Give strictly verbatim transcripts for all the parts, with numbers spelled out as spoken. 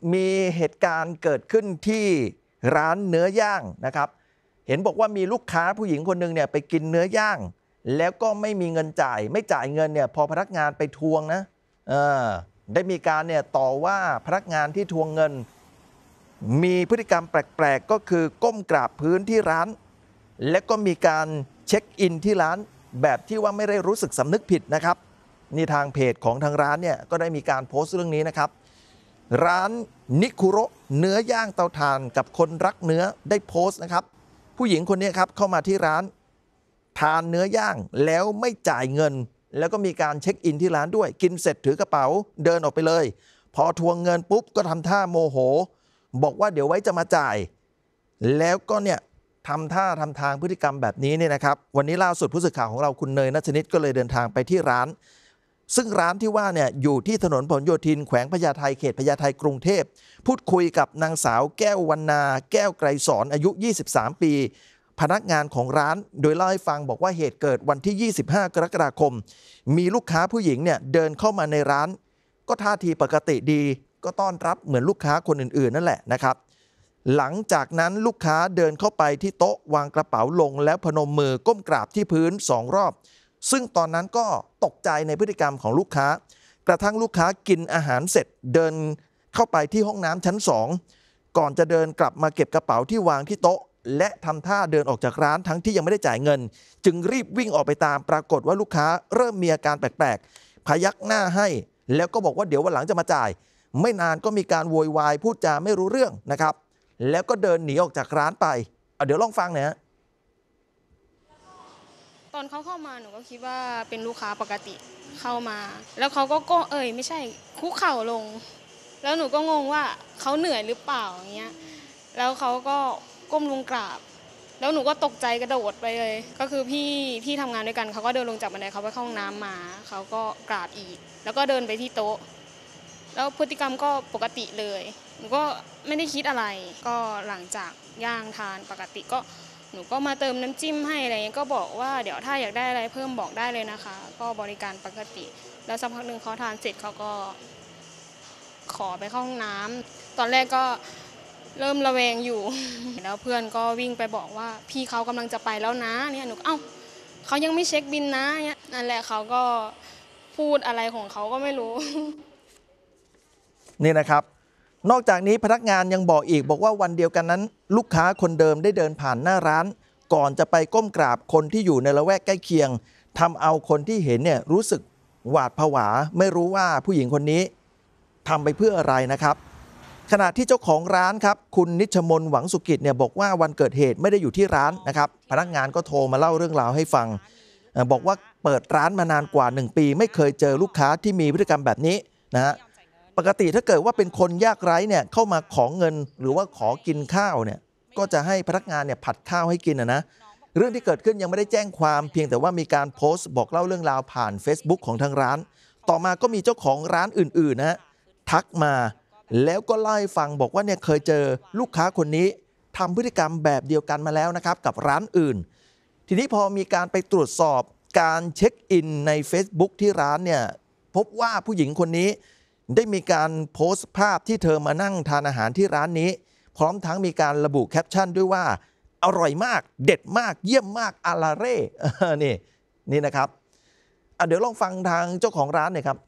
มีเหตุการณ์เกิดขึ้นที่ร้านเนื้อย่างนะครับเห็นบอกว่ามีลูกค้าผู้หญิงคนหนึ่งเนี่ยไปกินเนื้อย่างแล้วก็ไม่มีเงินจ่ายไม่จ่ายเงินเนี่ยพอพนักงานไปทวงนะเออได้มีการเนี่ยต่อว่าพนักงานที่ทวงเงินมีพฤติกรรมแปลกๆก็คือก้มกราบพื้นที่ร้านและก็มีการเช็คอินที่ร้านแบบที่ว่าไม่ได้รู้สึกสำนึกผิดนะครับนี่ทางเพจของทางร้านเนี่ยก็ได้มีการโพสต์เรื่องนี้นะครับร้านนิคุโระเนื้อย่างเตาถ่านกับคนรักเนื้อได้โพสต์นะครับผู้หญิงคนนี้ครับเข้ามาที่ร้านทานเนื้อย่างแล้วไม่จ่ายเงินแล้วก็มีการเช็คอินที่ร้านด้วยกินเสร็จถือกระเป๋าเดินออกไปเลยพอทวงเงินปุ๊บก็ทำท่าโมโหบอกว่าเดี๋ยวไว้จะมาจ่ายแล้วก็เนี่ยทำท่าทำทางพฤติกรรมแบบนี้เนี่ยนะครับวันนี้ล่าสุดผู้สื่อข่าวของเราคุณเนยณัชนิดก็เลยเดินทางไปที่ร้านซึ่งร้านที่ว่าเนี่ยอยู่ที่ถนนผลโยธินแขวงพญาไทเขตพญาไทกรุงเทพพูดคุยกับนางสาวแก้ววรรณาแก้วไกรสอนอายุยี่สิบสามปีพนักงานของร้านโดยเล่าให้ฟังบอกว่าเหตุเกิดวันที่ยี่สิบห้ากรกฎาคมมีลูกค้าผู้หญิงเนี่ยเดินเข้ามาในร้านก็ท่าทีปกติดีก็ต้อนรับเหมือนลูกค้าคนอื่นๆนั่นแหละนะครับหลังจากนั้นลูกค้าเดินเข้าไปที่โต๊ะวางกระเป๋าลงแล้วพนมมือก้มกราบที่พื้นสองรอบซึ่งตอนนั้นก็ตกใจในพฤติกรรมของลูกค้ากระทั่งลูกค้ากินอาหารเสร็จเดินเข้าไปที่ห้องน้ำชั้นสองก่อนจะเดินกลับมาเก็บกระเป๋าที่วางที่โต๊ะและทำท่าเดินออกจากร้านทั้งที่ยังไม่ได้จ่ายเงินจึงรีบวิ่งออกไปตามปรากฏว่าลูกค้าเริ่มมีอาการแปลกๆพยักหน้าให้แล้วก็บอกว่าเดี๋ยววันหลังจะมาจ่ายไม่นานก็มีการโวยวายพูดจาไม่รู้เรื่องนะครับแล้วก็เดินหนีออกจากร้านไปเอาเดี๋ยวลองฟังหน่อยฮะตอนเขาเข้ามาหนูก็คิดว่าเป็นลูกค้าปกติเข้ามาแล้วเขาก็ก็เอ่ยไม่ใช่คุกเข่าลงแล้วหนูก็งงว่าเขาเหนื่อยหรือเปล่าอย่างเงี้ยแล้วเขาก็ก้มลงกราบแล้วหนูก็ตกใจกระโดดไปเลยก็คือพี่ที่ทำงานด้วยกันเขาก็เดินลงจากบันไดเขาไปเข้าห้องน้ำมาเขาก็กราบอีกแล้วก็เดินไปที่โต๊ะแล้วพฤติกรรมก็ปกติเลยหนูก็ไม่ได้คิดอะไรก็หลังจากย่างทานปกติก็หนูก็มาเติมน้ำจิ้มให้อะไรเงี้ยก็บอกว่าเดี๋ยวถ้าอยากได้อะไรเพิ่มบอกได้เลยนะคะก็บริการปกติแล้วสักพักหนึ่งเขาทานเสร็จเขาก็ขอไปเข้าห้องน้ำตอนแรกก็เริ่มระแวงอยู่แล้วเพื่อนก็วิ่งไปบอกว่าพี่เขากำลังจะไปแล้วนะเนี่ยหนูเอ้าเขายังไม่เช็คบิลนะเนี่ยนั่นแหละเขาก็พูดอะไรของเขาก็ไม่รู้นี่นะครับนอกจากนี้พนักงานยังบอกอีกบอกว่าวันเดียวกันนั้นลูกค้าคนเดิมได้เดินผ่านหน้าร้านก่อนจะไปก้มกราบคนที่อยู่ในละแวกใกล้เคียงทำเอาคนที่เห็นเนี่ยรู้สึกหวาดผวาไม่รู้ว่าผู้หญิงคนนี้ทำไปเพื่ออะไรนะครับขณะที่เจ้าของร้านครับคุณนิชมนหวังสุกิจเนี่ยบอกว่าวันเกิดเหตุไม่ได้อยู่ที่ร้านนะครับพนักงานก็โทรมาเล่าเรื่องราวให้ฟังบอกว่าเปิดร้านมานานกว่าหนึ่งปีไม่เคยเจอลูกค้าที่มีพฤติกรรมแบบนี้นะฮะปกติถ้าเกิดว่าเป็นคนยากไร้เนี่ยเข้ามาขอเงินหรือว่าขอกินข้าวเนี่ยก็จะให้พนักงานเนี่ยผัดข้าวให้กินนะนะเรื่องที่เกิดขึ้นยังไม่ได้แจ้งความเพียงแต่ว่ามีการโพสต์บอกเล่าเรื่องราวผ่าน Facebook ของทางร้านต่อมาก็มีเจ้าของร้านอื่นๆนะทักมาแล้วก็เล่าให้ฟังบอกว่าเนี่ยเคยเจอลูกค้าคนนี้ทำพฤติกรรมแบบเดียวกันมาแล้วนะครับกับร้านอื่นทีนี้พอมีการไปตรวจสอบการเช็คอินใน Facebook ที่ร้านเนี่ยพบว่าผู้หญิงคนนี้ได้มีการโพสต์ภาพที่เธอมานั่งทานอาหารที่ร้านนี้พร้อมทั้งมีการระบุแคปชั่นด้วยว่าอร่อยมากเด็ดมากเยี่ยมมากอาลาเร่นี่นี่นะครับเดี๋ยวลองฟังทางเจ้าของร้านหน่อยครับ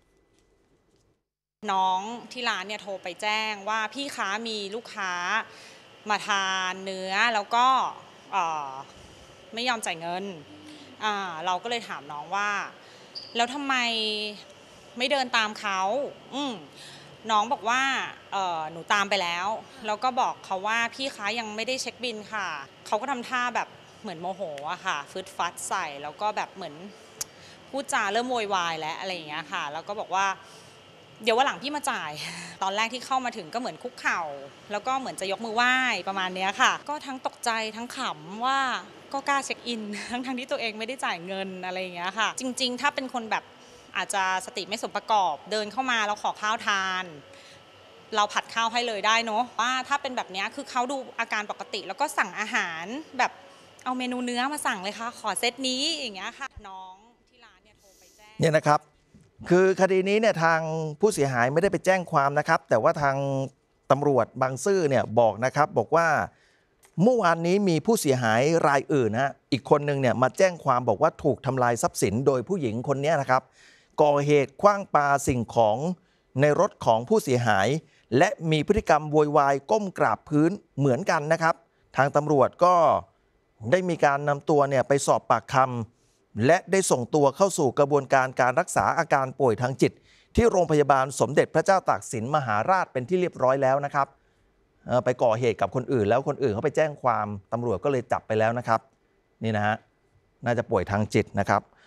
น้องที่ร้านเนี่ยโทรไปแจ้งว่าพี่ค้ามีลูกค้ามาทานเนื้อแล้วก็ไม่ยอมจ่ายเงินเราก็เลยถามน้องว่าแล้วทำไมไม่เดินตามเขาอืมน้องบอกว่าหนูตามไปแล้วแล้วก็บอกเขาว่าพี่ค้ายังไม่ได้เช็คบิลค่ะเขาก็ทำท่าแบบเหมือนโมโหอะค่ะฟึดฟัดใส่แล้วก็แบบเหมือนพูดจาเริ่มโวยวายแล้วอะไรอย่างเงี้ยค่ะแล้วก็บอกว่าเดี๋ยววันหลังพี่มาจ่ายตอนแรกที่เข้ามาถึงก็เหมือนคุกเข่าแล้วก็เหมือนจะยกมือไหว้ประมาณนี้ค่ะก็ทั้งตกใจทั้งขำว่าก็กล้าเช็คอินทั้งทั้งที่ตัวเองไม่ได้จ่ายเงินอะไรอย่างเงี้ยค่ะจริงๆถ้าเป็นคนแบบอาจจะสติไม่สมประกอบเดินเข้ามาแล้วขอข้าวทานเราผัดข้าวให้เลยได้เนาะว่าถ้าเป็นแบบนี้คือเขาดูอาการปกติแล้วก็สั่งอาหารแบบเอาเมนูเนื้อมาสั่งเลยค่ะขอเซตนี้อย่างเงี้ยค่ะน้องที่ร้านเนี่ยโทรไปแจ้งเนี่ยนะครับคือคดีนี้เนี่ยทางผู้เสียหายไม่ได้ไปแจ้งความนะครับแต่ว่าทางตำรวจบางซื่อเนี่ยบอกนะครับบอกว่าเมื่อวานนี้มีผู้เสียหายรายอื่นนะอีกคนหนึ่งเนี่ยมาแจ้งความบอกว่าถูกทำลายทรัพย์สินโดยผู้หญิงคนนี้นะครับก่อเหตุขว้างปาสิ่งของในรถของผู้เสียหายและมีพฤติกรรมโวยวายก้มกราบพื้นเหมือนกันนะครับทางตำรวจก็ได้มีการนำตัวเนี่ยไปสอบปากคำและได้ส่งตัวเข้าสู่กระบวนการการรักษาอาการป่วยทางจิตที่โรงพยาบาลสมเด็จพระเจ้าตากสินมหาราชเป็นที่เรียบร้อยแล้วนะครับไปก่อเหตุกับคนอื่นแล้วคนอื่นเขาไปแจ้งความตำรวจก็เลยจับไปแล้วนะครับนี่นะฮะน่าจะป่วยทางจิตนะครับ